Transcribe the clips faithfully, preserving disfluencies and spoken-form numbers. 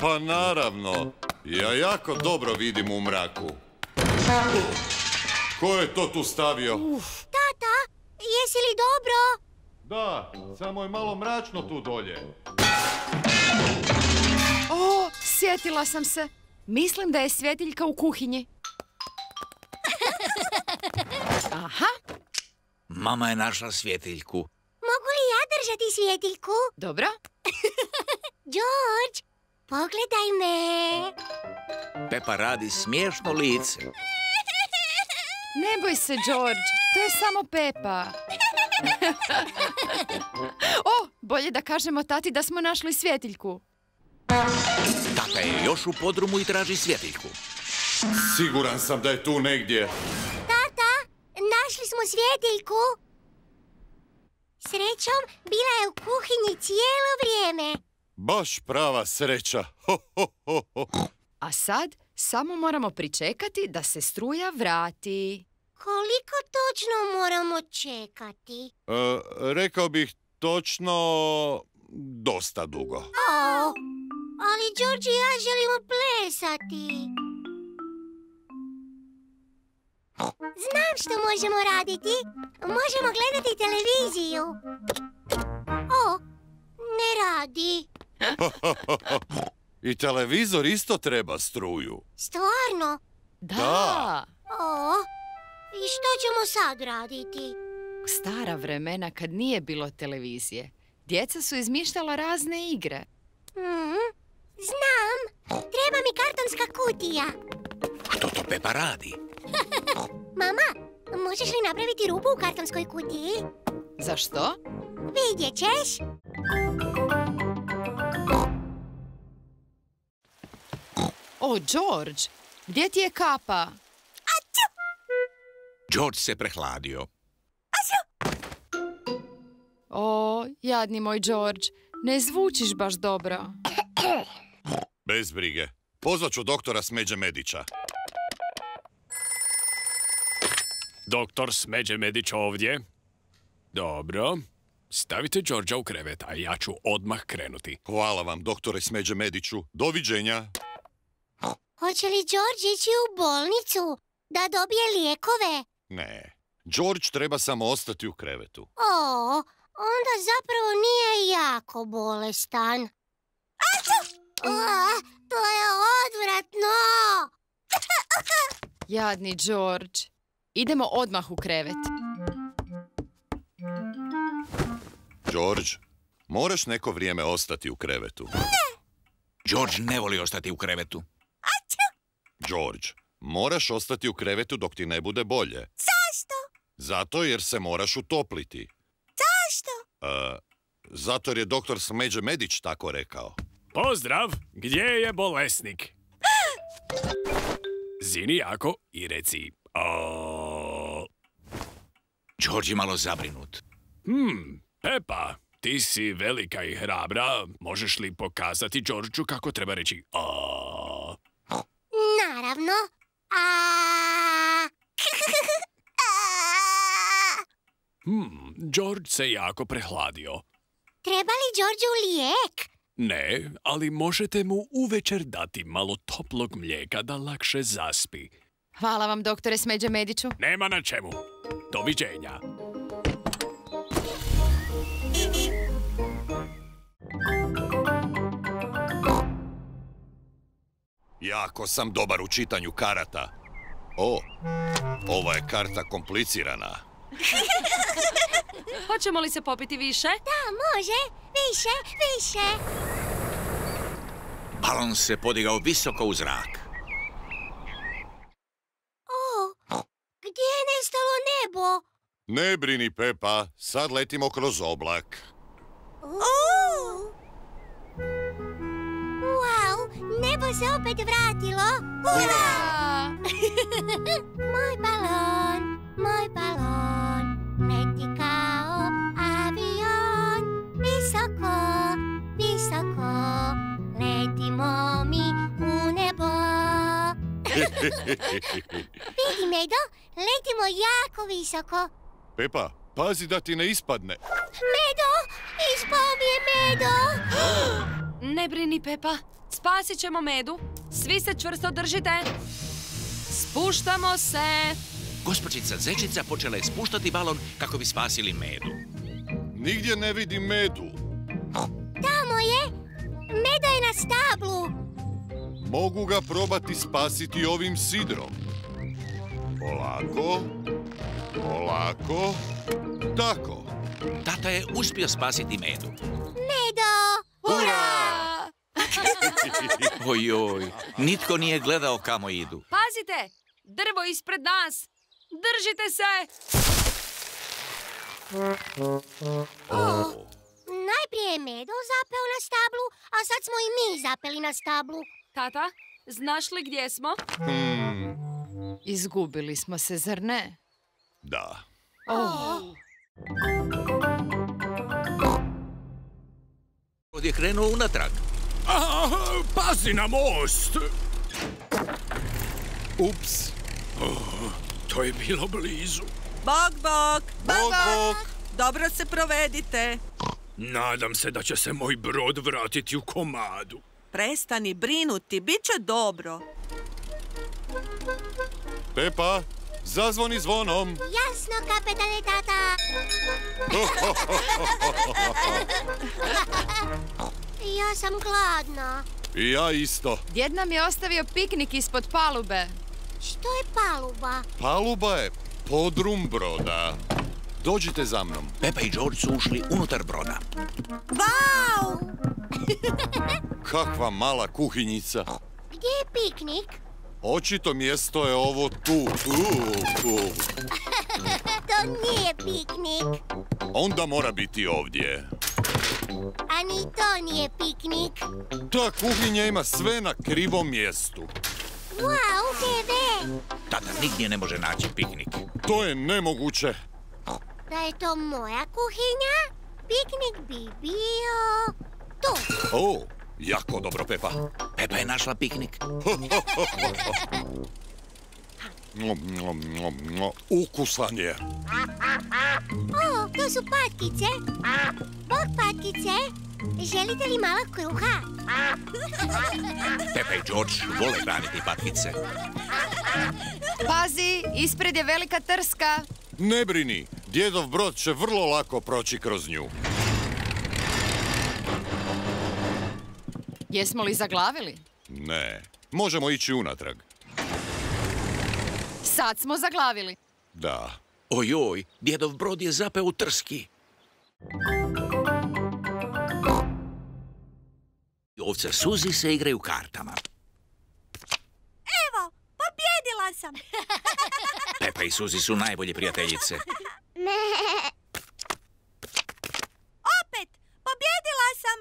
Pa naravno, ja jako dobro vidim u mraku. Ko je to tu stavio? Uf. Tata, jesi li dobro? Da, samo je malo mračno tu dolje. O, sjetila sam se. Mislim da je svjetiljka u kuhinji. Aha. Mama je našla svjetiljku. Mogu li ja držati svjetiljku? Dobro. George, pogledaj me. Pepa radi smiješno lice. Ne boj se, George. To je samo Pepa. O, bolje da kažemo tati da smo našli svjetiljku. Tata je još u podrumu i traži svjetiljku. Siguran sam da je tu negdje. Tata, našli smo svjetiljku. Srećom, bila je u kuhinji cijelo vrijeme. Baš prava sreća. Ho, ho, ho, ho. A sad samo moramo pričekati da se struja vrati. Koliko točno moramo čekati? E, rekao bih točno dosta dugo. Oh, ali George i ja želimo plesati. Znam što možemo raditi. Možemo gledati televiziju. O, ne radi. I televizor isto treba struju. Stvarno? Da. Da. O, i što ćemo sad raditi? Stara vremena kad nije bilo televizije. Djeca su izmišljala razne igre. Mm, znam. Treba mi kartonska kutija. Što to Pepa radi? Mama, možeš li napraviti rupu u kartonskoj kutiji? Za što? Vidjet ćeš. O, George, gdje ti je kapa? George se prehladio. O, jadni moj George, ne zvučiš baš dobro. Bez brige. Pozvat ću doktora Smeđe Medića. Doktor Smeđe Medić ovdje. Dobro. Stavite Đorđa u krevet, a ja ću odmah krenuti. Hvala vam, doktore Smeđe Mediću. Doviđenja. Hoće li George ići u bolnicu da dobije lijekove? Ne. George treba samo ostati u krevetu. O, onda zapravo nije jako bolestan. A, to je odvratno! Jadni George. Idemo odmah u krevet. George, moraš neko vrijeme ostati u krevetu. George ne voli ostati u krevetu. George, moraš ostati u krevetu dok ti ne bude bolje. Zašto? Zato jer se moraš utopliti. Zašto? E, zato jer je doktor Smeđe Medić tako rekao. Pozdrav, gdje je bolesnik? Zini jako i reci... O... George je malo zabrinut. Hmm, Pepa, ti si velika i hrabra. Možeš li pokazati Đorđu kako treba reći o? Naravno. A... Hmm, George se jako prehladio. Treba li Đorđu lijek? Ne, ali možete mu uvečer dati malo toplog mlijeka da lakše zaspi. Hvala vam, doktore Smeđe Mediću. Nema na čemu. Doviđenja. Jako sam dobar u čitanju karata. O, ova je karta komplicirana. Hoćemo li se popiti više? Da, može. Više, više. Balon se podigao visoko u zrak. O, gdje je nestalo nebo? Ne brini, Pepa, sad letimo kroz oblak. Uuu. Wow, nebo se opet vratilo. Ura! Moj balon, moj balon, leti kao avion. Visoko, visoko, letimo mi u nebo. Vidi, Medo, letimo jako visoko. Pepa, pazi da ti ne ispadne. Medo, ispao mi je Medo. Ne brini, Pepa. Spasit ćemo Medu. Svi se čvrsto držite. Spuštamo se. Gospođica Zečica počela je spuštati balon kako bi spasili Medu. Nigdje ne vidim Medu. Tamo je. Meda je na stablu. Mogu ga probati spasiti ovim sidrom. Polako. Polako. Tako. Tata je uspio spasiti Medu. Medo! Hurra! Ojoj, nitko nije gledao kamo idu. Pazite! Drvo ispred nas! Držite se! Oh. Najprije je Medo zapeo na stablu, a sad smo i mi zapeli na stablu. Tata, znaš li gdje smo? Hmm, Izgubili smo se, zar ne? da. Oh. Brod je krenuo unatrag. A, pazi na most! Ups. To je bilo blizu. Bok, bok! Bok, bok. Dobro se provedite. Nadam se da će se moj brod vratiti u komadu. Prestani brinuti, bit će dobro. Pepa, zazvoni zvonom. Jasno, kapetane tata. Ja sam gladna. I ja isto. Djed nam je ostavio piknik ispod palube. Što je paluba? Paluba je podrum broda. Dođite za mnom. Pepa i George su ušli unutar broda. Vau! Kakva mala kuhinjica. Gdje je piknik? Očito mjesto je ovo tu. Uh, uh. To nije piknik. Onda mora biti ovdje. A ni to nije piknik. Ta kuhinja ima sve na krivom mjestu. Wow, bebe! Tata nigdje ne može naći piknik. To je nemoguće. Da je to moja kuhinja, piknik bi bio tu. O, jako dobro, Pepa. Pepa je našla piknik. Nom, nom, nom, nom. Ukusan je. O, to su patkice. Bok patkice, želite li malo kruha? Pepa i George vole hraniti patkice. Pazi, ispred je velika trska. Ne brini, djedov brod će vrlo lako proći kroz nju. Jesmo li zaglavili? Ne, možemo ići unatrag. Sad smo zaglavili. Da. Ojoj, djedov brod je zapeo u trski. Ovce Suzi se igraju kartama. Evo, pobjedila sam. Pepa i Suzi su najbolje prijateljice. Ne. Opet, pobjedila sam.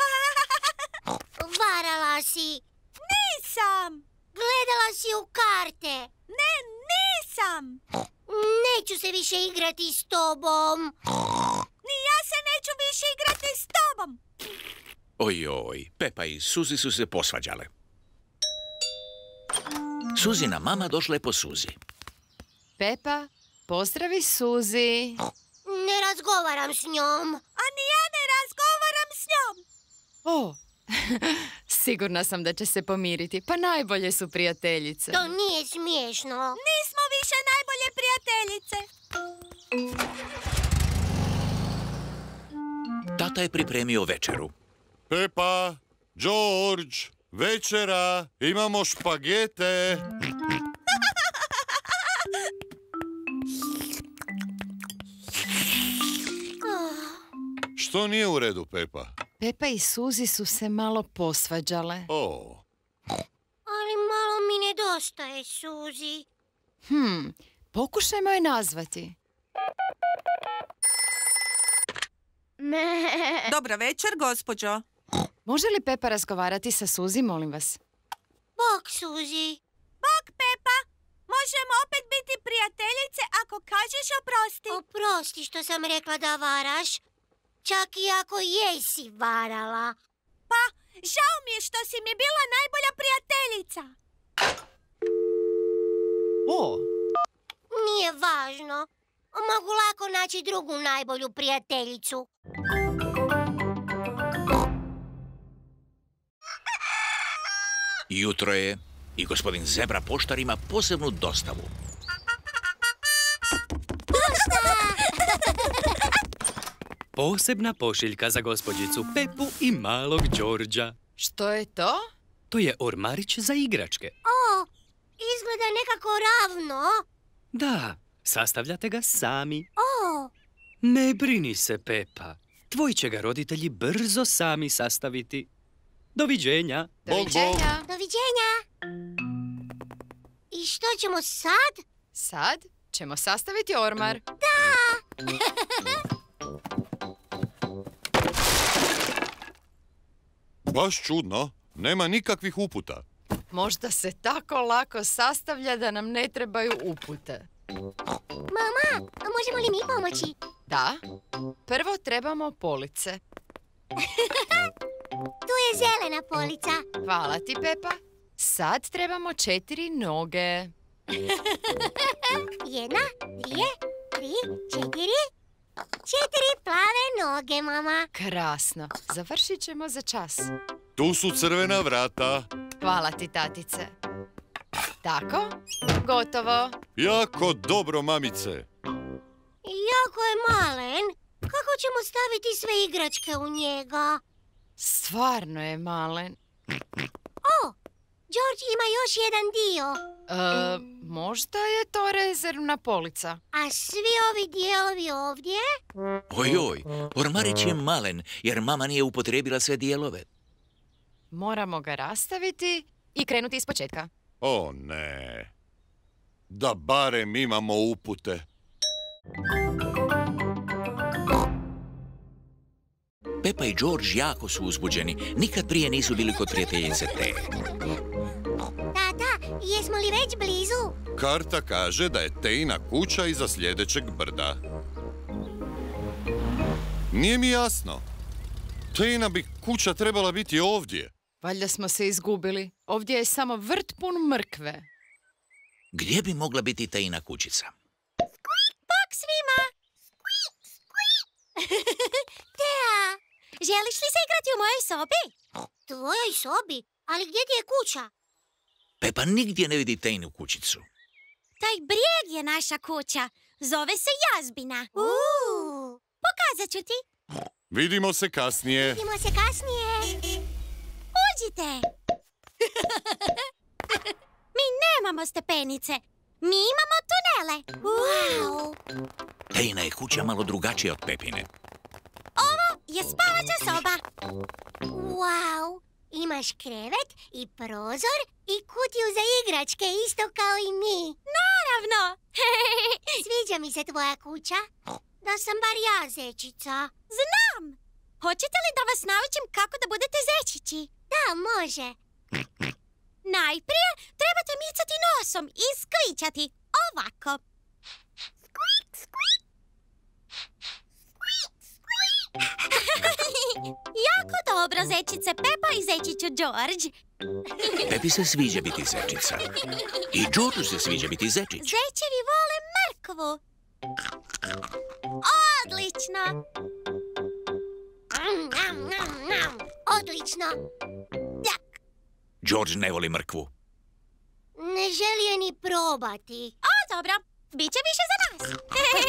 Varala si. Nisam. Gledala si u karte. Ne, nisam. Neću se više igrati s tobom. Ni ja se neću više igrati s tobom. Ojoj, Pepa i Suzi su se posvađale. Suzina mama došla je po Suzi. Pepa, pozdravi Suzi. Ne razgovaram s njom. A ni ja ne razgovaram s njom. O, sigurna sam da će se pomiriti. Pa najbolje su prijateljice. To nije smiješno. Nismo više najbolje prijateljice. Tata je pripremio večeru. Pepa, George, večera, imamo špagete. Što nije u redu, Pepa? Pepa i Suzi su se malo posvađale. O, Ali malo mi nedostaje, Suzi. Hm, pokušajmo je nazvati. Dobra večer, gospođo. Može li Pepa razgovarati sa Suzi, molim vas? Bok, Suzi. Bok, Pepa. Možemo opet biti prijateljice ako kažeš oprosti. Oprosti što sam rekla da varaš. Čak i ako jesi varala. Pa, žao mi je što si mi bila najbolja prijateljica. O, Nije važno. Mogu lako naći drugu najbolju prijateljicu. Jutro je i gospodin Zebra poštar ima posebnu dostavu. Posebna pošiljka za gospođicu Pepu i malog Đorđa. Što je to? To je ormarić za igračke. O, izgleda nekako ravno. Da, sastavljate ga sami. O, Ne brini se, Pepa. Tvoji će ga roditelji brzo sami sastaviti. Doviđenja. Doviđenja. doviđenja. I što ćemo sad? Sad ćemo sastaviti ormar. Baš čudno. Nema nikakvih uputa. Možda se tako lako sastavlja da nam ne trebaju upute. Mama, a možemo li mi pomoći? Da, prvo trebamo police. Tu je zelena polica. Hvala ti, Pepa. Sad trebamo četiri noge. Jedna, dvije, tri, četiri. Četiri plave noge, mama. Krasno. Završit ćemo za čas. Tu su crvena vrata. Hvala ti, tatice. Tako, gotovo. Jako dobro, mamice. Jako je malen. Kako ćemo staviti sve igračke u njega? Stvarno je malen. O, George ima još jedan dio. E, možda je to rezervna polica. A svi ovi dijelovi ovdje? Ojoj, ormarić je malen jer mama nije upotrijebila sve dijelove. Moramo ga rastaviti i krenuti ispočetka. O ne. Da barem imamo upute. Pepa i George jako su uzbuđeni. Nikad prije nisu bili kod prijateljice Te. Tata, jesmo li već blizu? Karta kaže da je Tejina kuća iza sljedećeg brda. Nije mi jasno. Tejina bi kuća trebala biti ovdje. Valjda smo se izgubili. Ovdje je samo vrt pun mrkve. Gdje bi mogla biti Tejina kućica? Bok svima! Tea, želiš li se igrati u mojoj sobi? Tvojoj sobi? Ali gdje ti je kuća? Pepa nigdje ne vidi Tejinu kućicu. Taj brijeg je naša kuća. Zove se Jazbina. Uuu. Pokazat ću ti. Vidimo se kasnije. Vidimo se kasnije. Uđite. Mi nemamo stepenice. Mi imamo tunele. Wow. Tejina je kuća malo drugačija od Pepine. Ovo je spavača soba. Wow. Imaš krevet i prozor i kutiju za igračke isto kao i mi. Naravno. Sviđa mi se tvoja kuća. Da sam bar ja zečica. Znam. Hoćete li da vas naučim kako da budete zečići? Da, može. Najprije trebate micati nosom i skvičati. Ovako. Skvik, skvik. Skvik, skvik. Jako dobro, zečice Pepa i zečiću George. Pepi se sviđa biti zečica. I Georgeu se sviđa biti zečić. Zečevi vole mrkvu. Odlično. Odlično. George ne voli mrkvu. Ne želi je ni probati. O, dobro. Biće više za nas.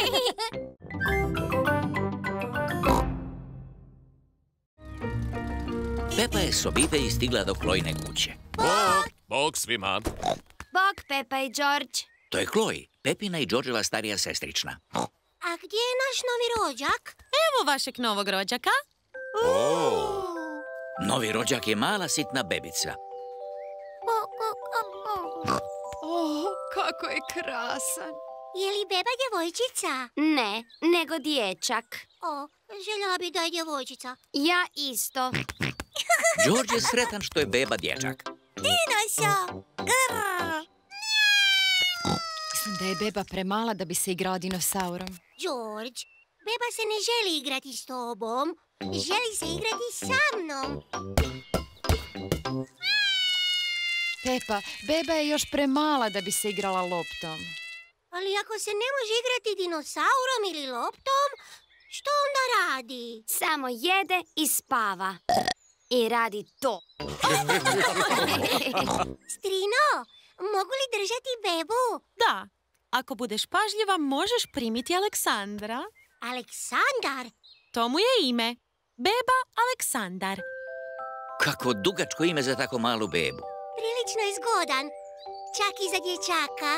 Pepa je s obitelji stigla do Klojine kuće. Bog! Bog svima. Bog, Pepa i George. To je Kloji, Pepina i Georgeova starija sestrična. A gdje je naš novi rođak? Evo vašeg novog rođaka. O, Novi rođak je mala sitna bebica. Oh, kako je krasan. Je li beba djevojčica? Ne, nego dječak. O, željela bi da je djevojčica. Ja isto. George je sretan što je beba dječak. Dinoso! Grrr! Mislim da je beba premala da bi se igrao dinosaurom. George, beba se ne želi igrati s tobom. Želi se igrati sa mnom. Pepa, beba je još premala da bi se igrala loptom. Ali ako se ne može igrati dinosaurom ili loptom, što onda radi? Samo jede i spava. i radi to. Strino, mogu li držati bebu? Da. Ako budeš pažljiva, možeš primiti Aleksandra. Aleksandar? To mu je ime. Beba Aleksandar. Kako dugačko ime za tako malu bebu. Prilično je zgodan. Čak i za dječaka.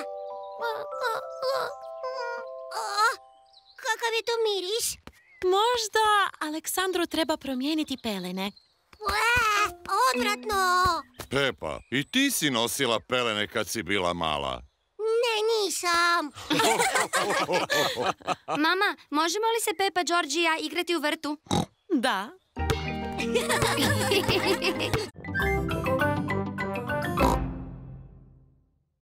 Oh, kakav je to miris? Možda Aleksandru treba promijeniti pelene. Ue, odvratno! Pepa, i ti si nosila pelene kad si bila mala. Ne, nisam. Mama, možemo li se Pepa, George i ja igrati u vrtu? Da.